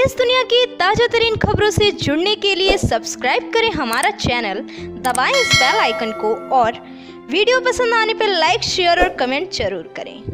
देश दुनिया की ताज़ा तरीन खबरों से जुड़ने के लिए सब्सक्राइब करें हमारा चैनल, दबाएं इस बेल आइकन को और वीडियो पसंद आने पर लाइक, शेयर और कमेंट जरूर करें।